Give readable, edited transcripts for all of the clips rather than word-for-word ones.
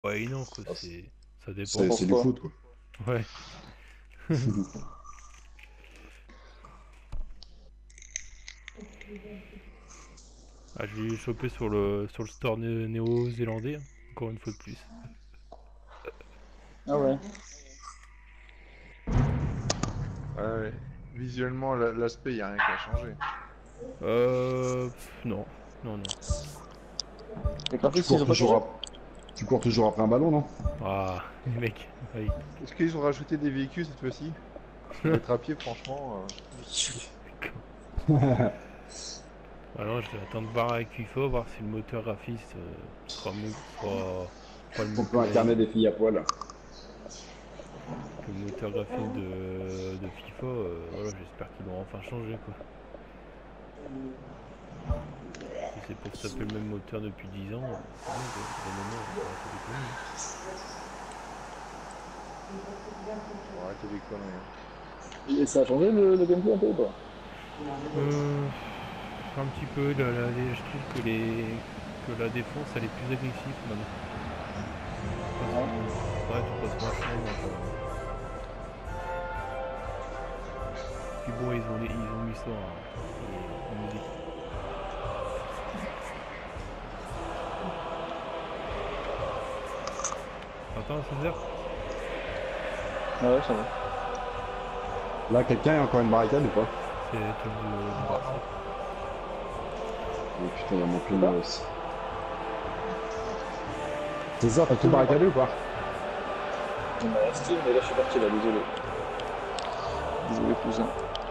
Ouais, non, quoi, Ah, ça dépend. c'est du Pourquoi? foot, quoi. Ouais. Ah, je l'ai chopé sur le store néo-zélandais, hein, encore une fois de plus. Ah ouais. Ouais. Visuellement, l'aspect, il n'y a rien qui a changé. Non. Non, non. Les Tu graphismes, ils cours ont pas changé? toujours, tu cours toujours après un ballon, non? Ah, les mecs, oui. Est-ce qu'ils ont rajouté des véhicules cette fois-ci? Parce que d'être à pied, franchement. Alors, je vais attendre de voir avec FIFA, voir si le moteur graphiste sera le On mieux peut incarner des filles à poil. que le moteur graphique de FIFA. Voilà, j'espère qu'ils l'ont enfin changé, quoi. Si c'est pour se taper le même moteur depuis 10 ans, c'est bon, quoi. Au bout d'un moment, faut arrêter de déconner, hein. Faut arrêter les conneries. Hein. Et ça a changé le gameplay un peu ou pas? Euh, un petit peu, je trouve que la défense elle est plus agressive maintenant. Ouais, tu passes vachement dans le. Puis bon, ils ont mis ça en musique. Attends, César? Ah ouais, ça va. Là, quelqu'un a encore une barricade ou pas? C'est le truc du Barça. Oh putain, il y a mon C'est pied pas aussi. César, t'as tout barricadé ou pas? Il m'a resté, mais là je suis parti là, désolé. Désolé cousin.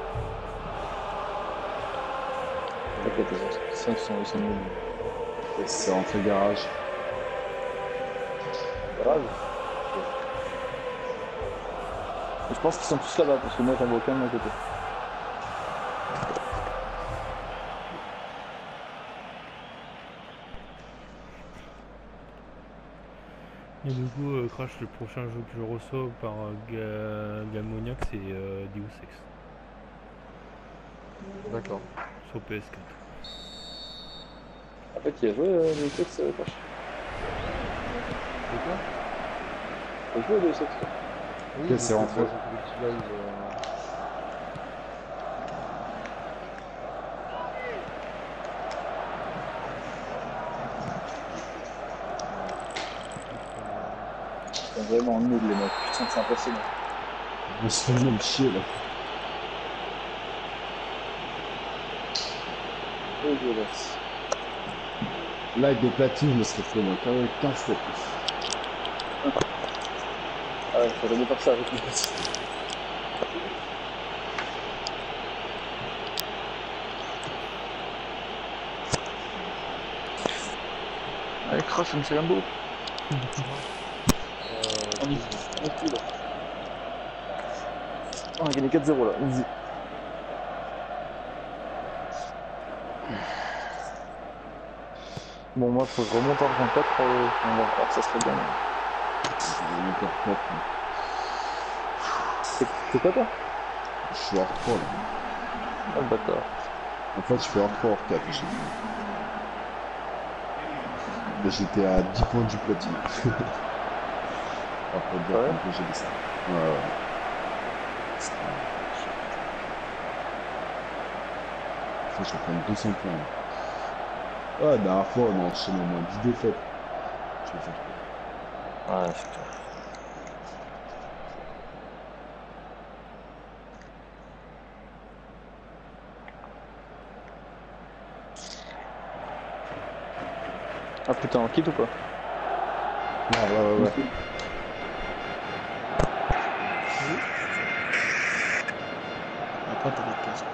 T'inquiète, ils sont nuls. C'est rentré garage. Grave. Et je pense qu'ils sont tous là-bas, parce que moi j'en vois aucun de mon côté. Et du coup, Crash, le prochain jeu que je reçois par Gamoniac, c'est Deus Ex D'accord. sur PS4. En fait, il a joué les textes, Crash. De quoi? Il a joué les textes. Oui, Ok, j'ai c'est fait, rentré. j'ai fait des petits lives. Ils sont vraiment nuls les mecs, putain c'est impressionnant. On se fait même chier, là. Dégueulasse. Là, avec des platines, je me serais fait, moi, 15 fois plus. Ah ouais, faut jamais faire ça avec les petits. Allez, Crash, on fait un beau. On y tue là. On a gagné 4-0 là, easy. Bon, moi, faut que je remonte Argent 4, on va voir, ça serait bien. J'en ai encore 4. C'est quoi toi? Je suis hors 3, là. Ah le bâtard. En fait, je fais hors 3, hors 4 à chaque fois. Mais j'étais à 10 points du platine. Après, dire Ouais. que j'ai dit ça. Ouais, ouais. Faut que je prenne 200 points. Là. Ah, la dernière fois, on a enchaîné au moins 10 défaites. Je vais faire quoi? Ouais, putain. Ah putain, on quitte ou pas? Ouais, ouais, ouais. Ouais. Après, t'as des casques.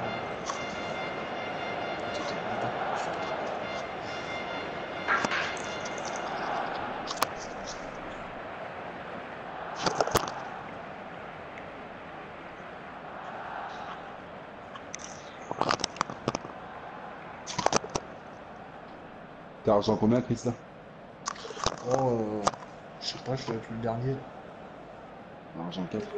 T'as argent combien, Chris, là? Oh, je sais pas, je dois être le dernier là. Argent 4.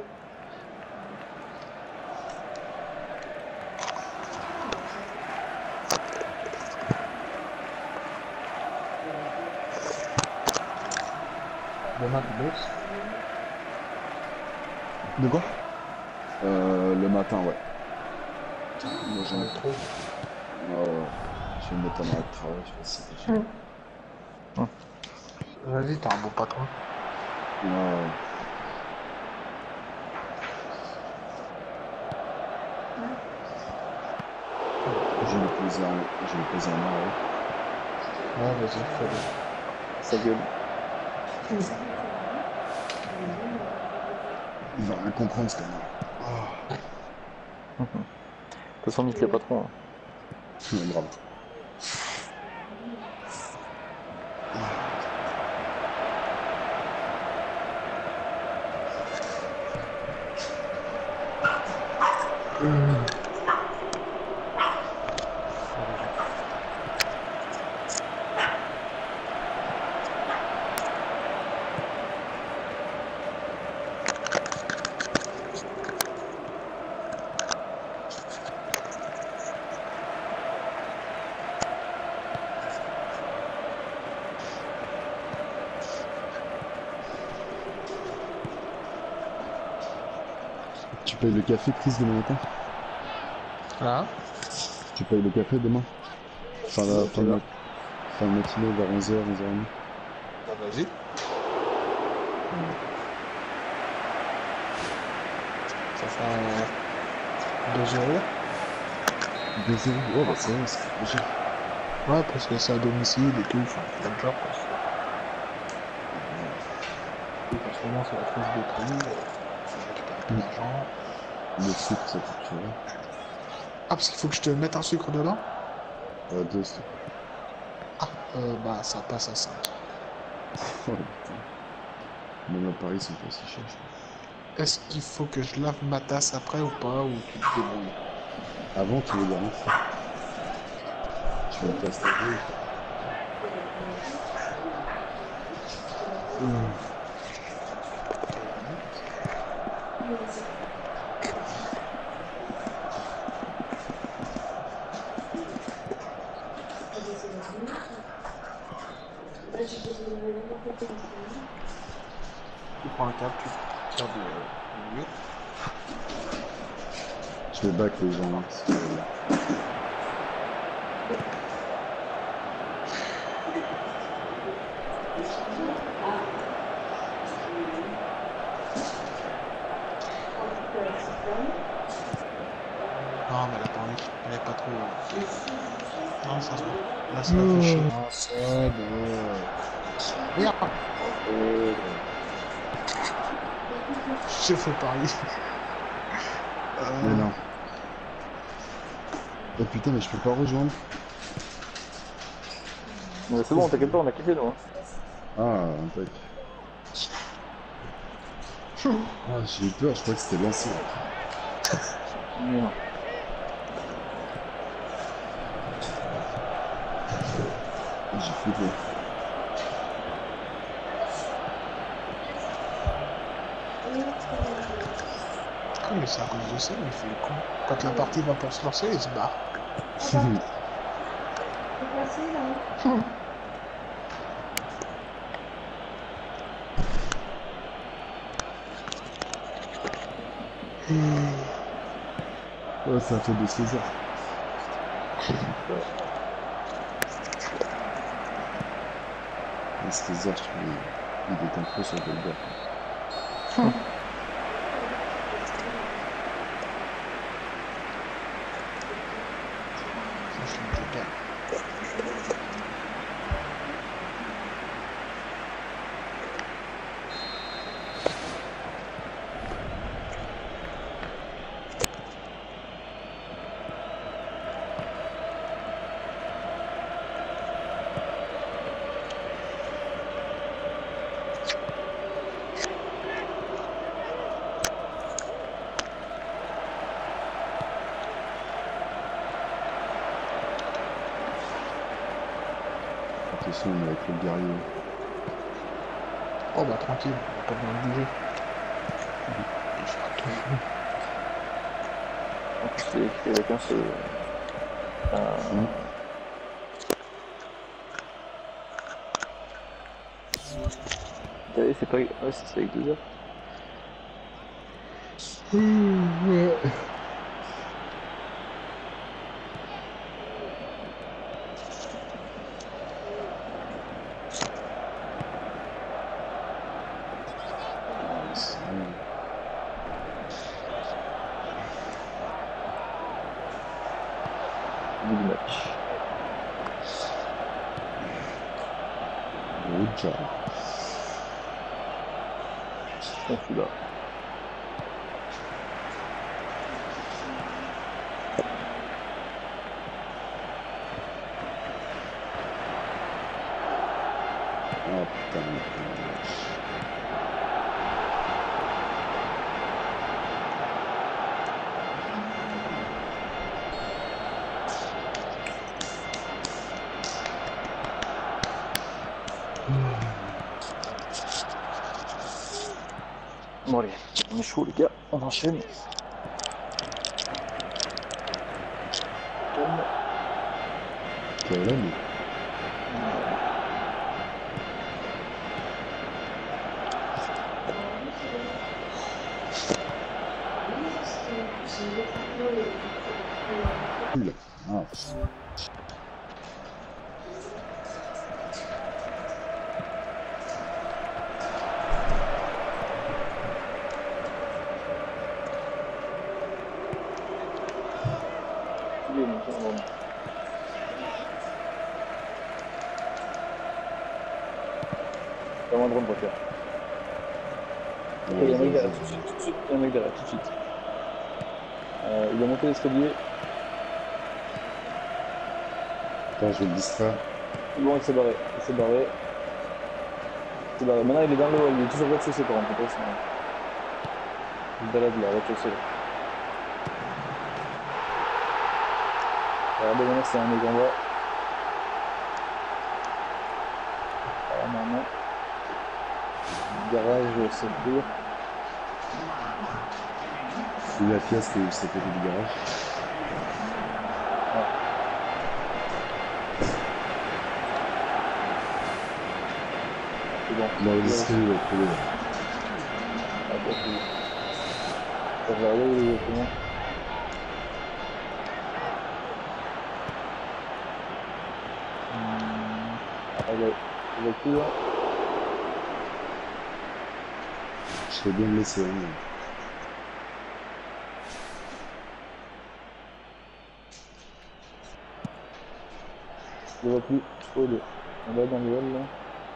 Demain, tu bosses? De quoi? Le matin, ouais. Moi, j'en ai Trop. Ah ouais. Je vais me mettre en arrêt de travail, je sais pas si t'es chiant. Vas-y, t'es un bon patron. Ah ouais. Je vais poser un arrêt. Ouais, vas-y, fais-le. Sa gueule. Il va rien comprendre, ce connard. De toute façon, nique les patrons. Hein. Ouais, grave. Tu payes le café, Chris, demain matin? Hein? Tu payes le café demain? Fin de matinée vers 11h, 11h30. Bah, vas-y. Ça fait 2 euros. 2 euros? Oh bah ça va, c'est pas cher. Ouais, parce que c'est à domicile et tout, enfin, t'as le job, quoi. Et qu'en ce moment, c'est la crise des prix, faut récupérer ton argent. Le sucre, ça coûte cher. Ah, parce qu'il faut que je te mette un sucre dedans? 2, s'il te plaît. Ah, bah, ça passe à 5. Oh putain. Même à Paris, ils sont pas si chers, je crois. Est-ce qu'il faut que je lave ma tasse après ou pas, ou tu te débrouilles? Avant, tu veux dire non? Tu veux me tasser ta gueule? Tu prends un câble, tu tires du mur. Je vais back les gens, hein, si tu veux. Non, mais elle a pas envie. Elle est pas trop. Non, ça se voit. Là, ça fait chier. Non, c'est bon. Regarde. Je fais pareil. Mais non. Oh putain, mais je peux pas rejoindre. Mais c'est bon, t'inquiète pas, on a kiffé nous. Hein. Ah, tac. Ah, j'ai eu peur, je crois que c'était lancé. Mais non. J'ai flippé. Ah, mais c'est à cause de ça, il fait le con. Quand la partie va pour se lancer, il se barre. Ouais, c'est un fait de César. Et César, je trouve, il est un peu sur le bord. Franchement, je gagne. Attention, on est avec le guerrier. Oh bah tranquille, on a pas besoin de bouger. En plus, c'est écrit avec un seul. Ouais, c'est pas. Ouais, c'est avec 2 heures. Ouais. C'est bon. Au bout du match. Good job. On fout là. Oh putain, mais wesh. Bon, allez, on est chaud, les gars. On enchaîne. Calme. Calme. Cool. Ah. Il est bon, c'est bon. Pas moins de rendre voiture. Il y a un mec derrière, tout de suite, tout de suite. Il y a un mec derrière, tout de suite. Il a monté l'escalier. Attends, je vais le distraire. C'est bon, il s'est barré. Il s'est barré. Il s'est barré. Maintenant, il est dans le hall. Il est toujours rez-de-chaussée par contre. Il balade là, rez-de-chaussée. Regardez, maintenant, c'est un mec en bas. Alors, maintenant. Garage, c'est pur. Fouille la pièce que c'est côté du garage. C'est bon. Là, les escaliers, il va être coulé. Attends, je vais regarder exactement. Il va plus là. Je serais bien blessé. Hein. Je le vois plus. Oh, il est en bas dans le hall là.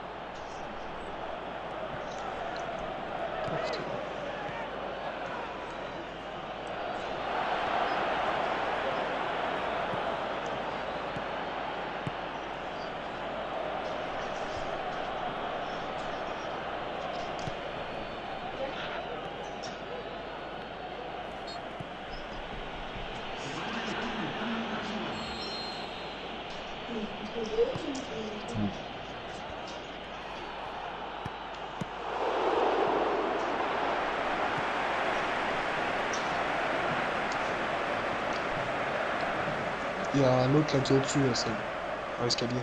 Il y a un autre là qui est au-dessus, là, Seb, dans l'escalier.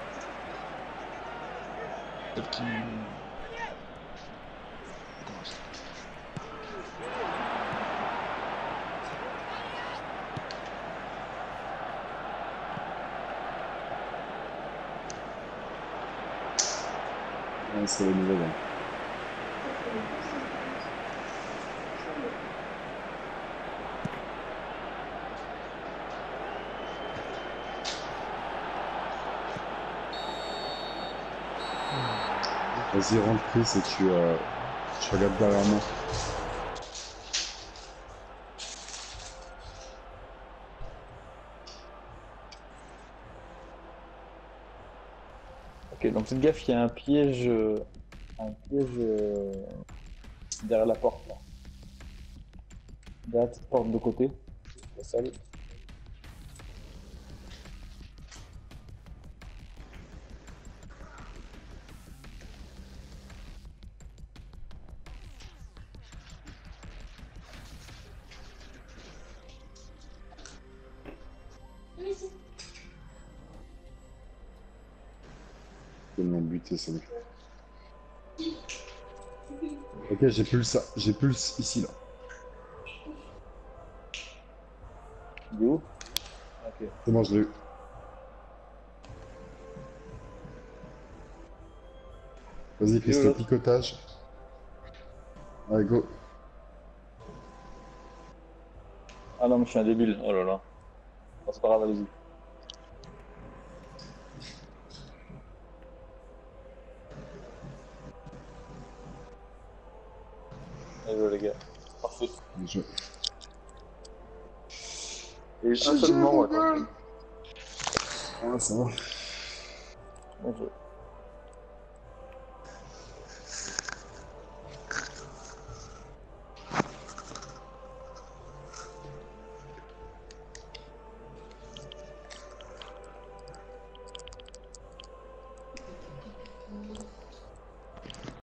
Celle qui. Comment ça? Ouais, c'est la nouvelle. Hein. Vas-y, rentre Chris et tu regardes derrière moi. Ok, donc faites gaffe, il y a un piège. Derrière la porte là. Derrière cette porte de côté. La salle. Ils m'ont buté, ça. Ok, j'ai pulse ça. J'ai pulse ici là. Il est où? Ok. C'est bon, je l'ai eu. Vas-y, fais où, ce l'autre? picotage. Allez, go. Ah non, mais je suis un débile. Oh là là. Bon, c'est pas grave, allez-y. Allez, joué, les gars. Parfait. Bien joué. Il y a eu un seul moment, ouais. Ah, ça va. Bien joué.